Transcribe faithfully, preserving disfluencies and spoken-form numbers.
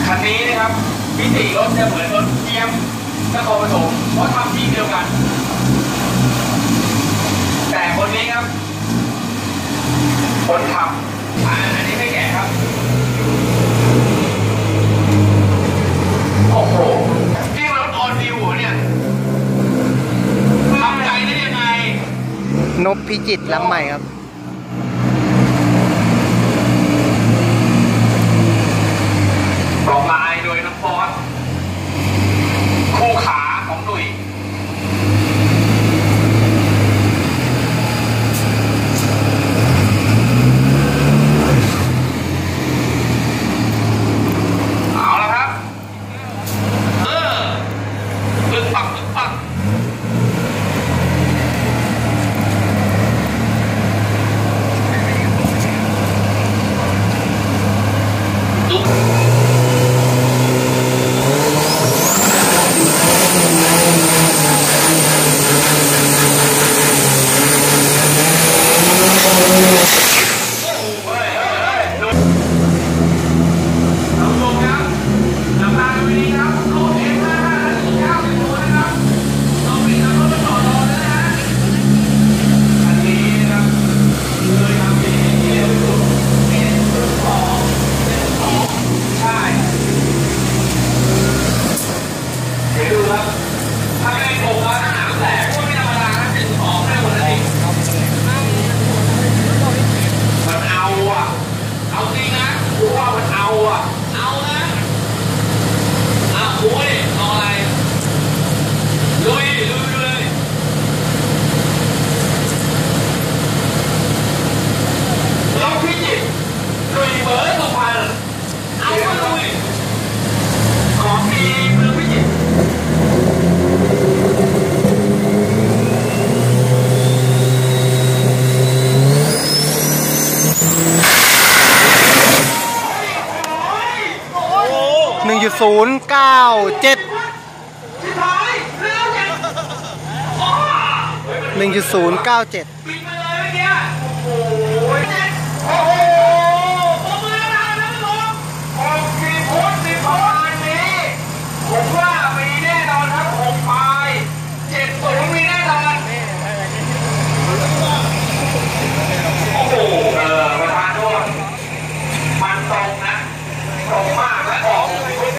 คันนี้นะครับมิติรถจะเหมือนรถเกียมนครปฐมเพราะทำที่เดียวกันแต่คนนี้ครับคนขับอันนี้ไม่แก่ครับโอ้โหนี่มันรถออนดิวเนี่ยทำใจได้ยังไงนพพิจิตรลำใหม่ครับบอกลายโดยน้องฟอสคู่ขาของหนุ่ยเอาละครับเออปึ๊กปักปึ๊กปักดูหนึ่งจุดศูนย์เก้าเจ็ดหนึ่งจุดศูนย์เก้าเจ็ด